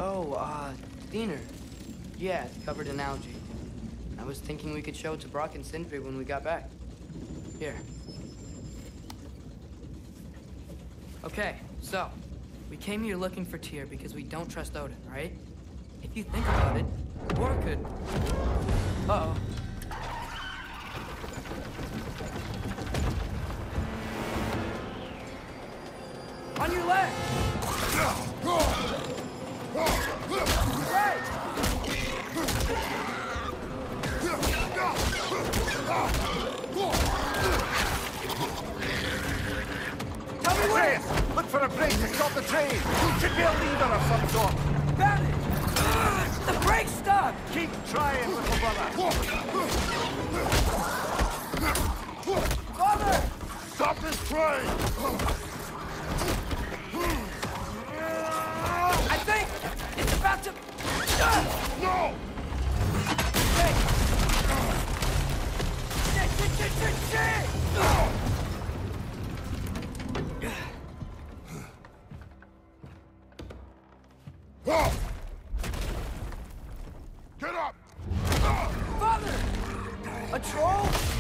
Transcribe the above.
Diener. Yeah, it's covered in algae. I was thinking we could show it to Brock and Sindri when we got back. Here. Okay, so, we came here looking for Tyr because we don't trust Odin, right? If you think about it, War could... Uh-oh. On your leg! Right! Tell me where! Look for a brake to stop the train! Should be a lever of some sort! Found it! The brake's stuck! Keep trying, little brother! Father! Stop this train! I think it's about to... No! Hey! Shit! Get up! Father! A troll?